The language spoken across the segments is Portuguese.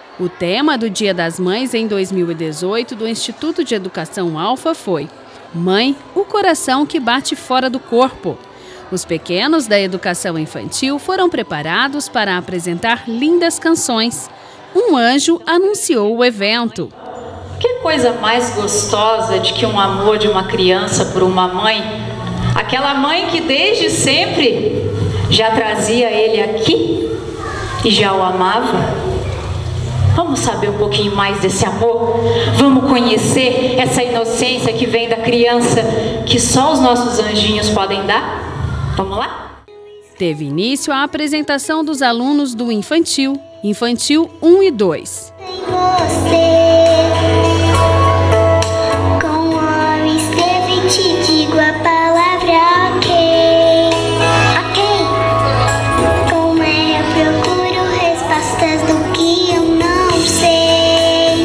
O tema do Dia das Mães em 2018 do Instituto de Educação Alfa foi Mãe, o coração que bate fora do corpo. Os pequenos da educação infantil foram preparados para apresentar lindas canções. Um anjo anunciou o evento. Que coisa mais gostosa de que um amor de uma criança por uma mãe, aquela mãe que desde sempre já trazia ele aqui e já o amava. Vamos saber um pouquinho mais desse amor? Vamos conhecer essa inocência que vem da criança, que só os nossos anjinhos podem dar? Vamos lá? Teve início a apresentação dos alunos do Infantil 1 e 2. Com homem esteve te digo a palavra ok. Como é eu procuro respostas do que eu não sei.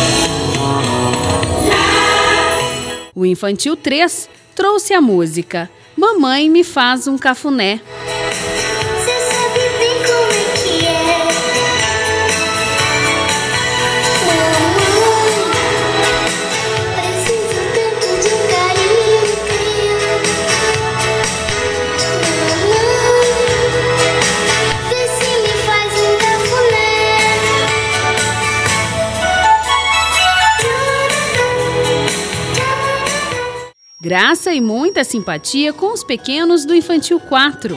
O Infantil 3 trouxe a música Mamãe me faz um cafuné. Você sabe bem como é que é. Mamãe, preciso tanto de um carinho teu. Mamãe, vê se me faz um cafuné. Graça e muita simpatia com os pequenos do Infantil 4.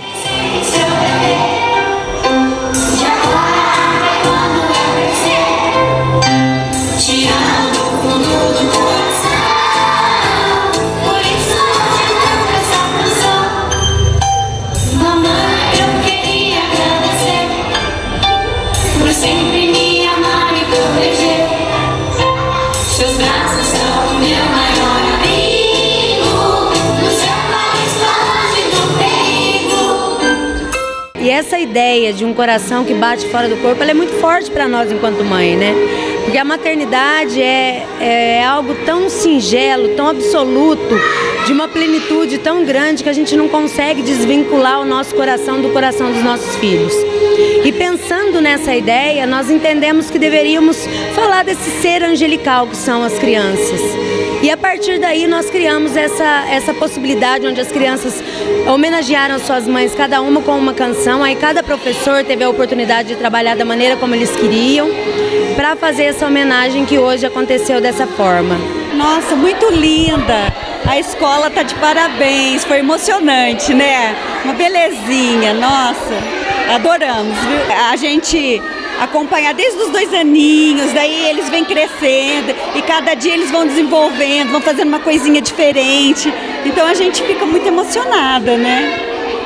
E essa ideia de um coração que bate fora do corpo, ela é muito forte para nós enquanto mãe, né? Porque a maternidade é algo tão singelo, tão absoluto, de uma plenitude tão grande que a gente não consegue desvincular o nosso coração do coração dos nossos filhos. E pensando nessa ideia, nós entendemos que deveríamos falar desse ser angelical que são as crianças. E a partir daí nós criamos essa possibilidade onde as crianças homenagearam suas mães, cada uma com uma canção. Aí cada professor teve a oportunidade de trabalhar da maneira como eles queriam para fazer essa homenagem que hoje aconteceu dessa forma. Nossa, muito linda! A escola tá de parabéns, foi emocionante, né? Uma belezinha, nossa, adoramos, viu? A gente acompanhar desde os 2 aninhos, daí eles vêm crescendo e cada dia eles vão desenvolvendo, vão fazendo uma coisinha diferente. Então a gente fica muito emocionada, né?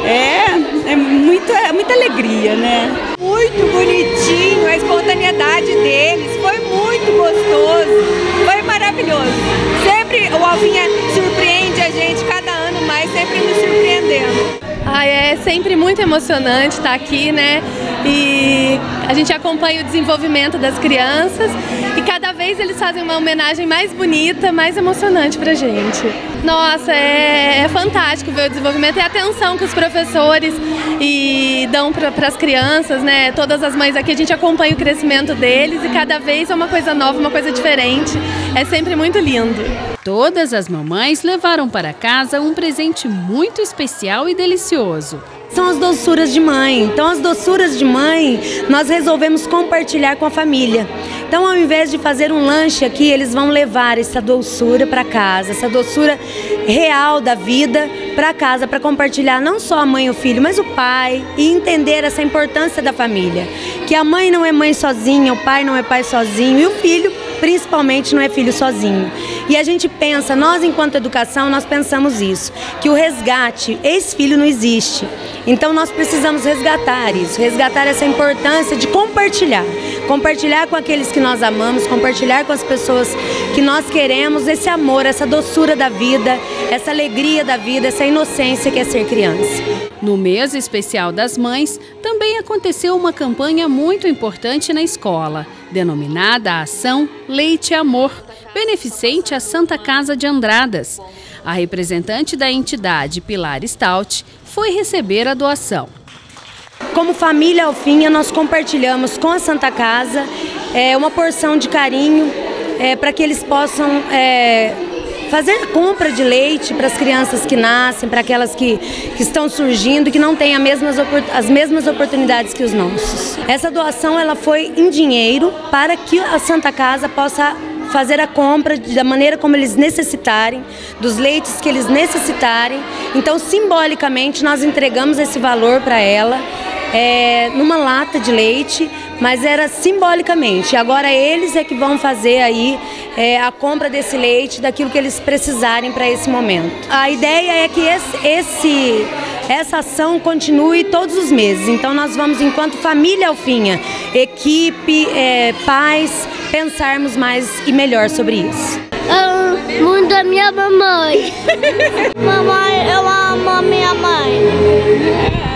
É muita alegria, né? Muito bonitinho, a espontaneidade deles, foi muito gostoso, foi maravilhoso. Sempre o Alvinha surpreende a gente, cada ano mais, sempre nos surpreendendo. É sempre muito emocionante estar aqui, né? E a gente acompanha o desenvolvimento das crianças e cada vez eles fazem uma homenagem mais bonita, mais emocionante pra gente. Nossa, é fantástico ver o desenvolvimento e a atenção que os professores dão para as crianças, né? Todas as mães aqui, a gente acompanha o crescimento deles e cada vez é uma coisa nova, uma coisa diferente. É sempre muito lindo. Todas as mamães levaram para casa um presente muito especial e delicioso. São as doçuras de mãe. Então as doçuras de mãe nós resolvemos compartilhar com a família. Então ao invés de fazer um lanche aqui, eles vão levar essa doçura para casa, essa doçura real da vida para casa, para compartilhar não só a mãe e o filho, mas o pai e entender essa importância da família. Que a mãe não é mãe sozinha, o pai não é pai sozinho e o filho principalmente não é filho sozinho. E a gente pensa, nós enquanto educação, nós pensamos isso, que o resgate, ex-filho não existe. Então nós precisamos resgatar isso, resgatar essa importância de compartilhar. Compartilhar com aqueles que nós amamos, compartilhar com as pessoas que nós queremos esse amor, essa doçura da vida, essa alegria da vida, essa inocência que é ser criança. No mês especial das mães, também aconteceu uma campanha muito importante na escola, denominada a Ação Leite e Amor, beneficente à Santa Casa de Andradas. A representante da entidade, Pilar Stout, foi receber a doação. Como família Alfinha, nós compartilhamos com a Santa Casa uma porção de carinho para que eles possam fazer a compra de leite para as crianças que nascem, para aquelas que estão surgindo, que não têm as mesmas oportunidades que os nossos. Essa doação ela foi em dinheiro para que a Santa Casa possa fazer a compra da maneira como eles necessitarem, dos leites que eles necessitarem. Então, simbolicamente, nós entregamos esse valor para ela, numa lata de leite, mas era simbolicamente. Agora eles é que vão fazer aí a compra desse leite, daquilo que eles precisarem para esse momento. A ideia é que essa ação continue todos os meses. Então nós vamos, enquanto família Alfinha, equipe, pais, pensarmos mais e melhor sobre isso. Muito da minha mamãe. Mamãe, eu amo a minha mãe.